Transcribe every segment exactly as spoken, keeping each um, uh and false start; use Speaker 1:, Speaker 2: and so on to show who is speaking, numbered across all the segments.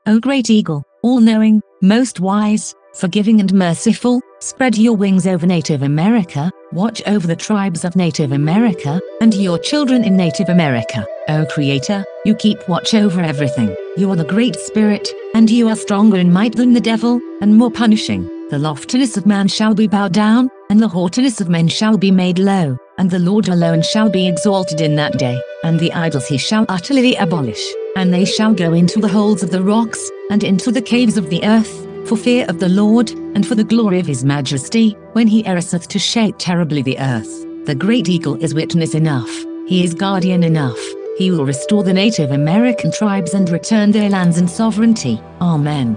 Speaker 1: O great eagle, all-knowing, most wise, forgiving and merciful, spread your wings over Native America, watch over the tribes of Native America, and your children in Native America. O Creator, you keep watch over everything. You are the Great Spirit, and you are stronger in might than the devil, and more punishing. The loftiness of man shall be bowed down, and the haughtiness of men shall be made low, and the Lord alone shall be exalted in that day, and the idols he shall utterly abolish, and they shall go into the holes of the rocks, and into the caves of the earth, for fear of the Lord, and for the glory of his majesty, when he ariseth to shake terribly the earth. The great eagle is witness enough, he is guardian enough, he will restore the Native American tribes and return their lands and sovereignty. Amen.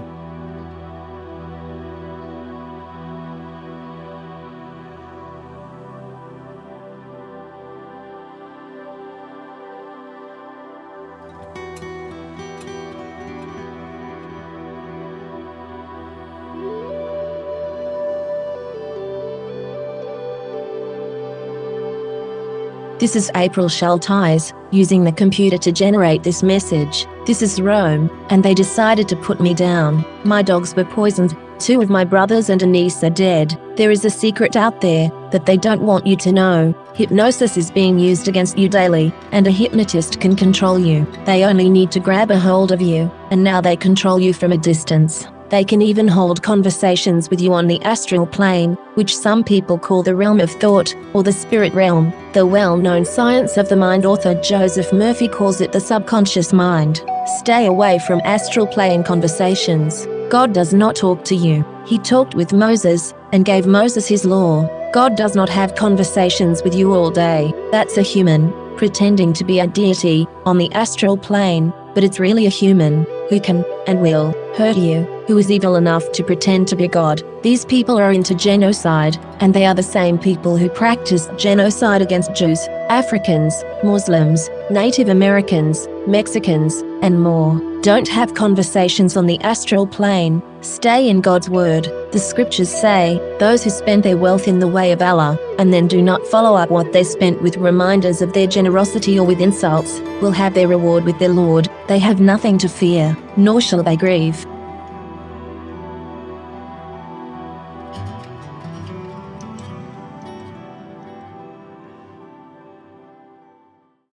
Speaker 2: This is April Schultheis, using the computer to generate this message. This is Rome, and they decided to put me down. My dogs were poisoned, two of my brothers and a niece are dead. There is a secret out there that they don't want you to know. Hypnosis is being used against you daily, and a hypnotist can control you. They only need to grab a hold of you, and now they control you from a distance. They can even hold conversations with you on the astral plane, which some people call the realm of thought, or the spirit realm. The well-known Science of the Mind author Joseph Murphy calls it the subconscious mind. Stay away from astral plane conversations. God does not talk to you. He talked with Moses, and gave Moses his law. God does not have conversations with you all day. That's a human, pretending to be a deity, on the astral plane, but it's really a human, who can, and will, hurt you, who is evil enough to pretend to be God. These people are into genocide, and they are the same people who practice genocide against Jews, Africans, Muslims, Native Americans, Mexicans, and more. Don't have conversations on the astral plane. Stay in God's word. The scriptures say, those who spend their wealth in the way of Allah, and then do not follow up what they spent with reminders of their generosity or with insults, will have their reward with their Lord. They have nothing to fear, nor shall they grieve.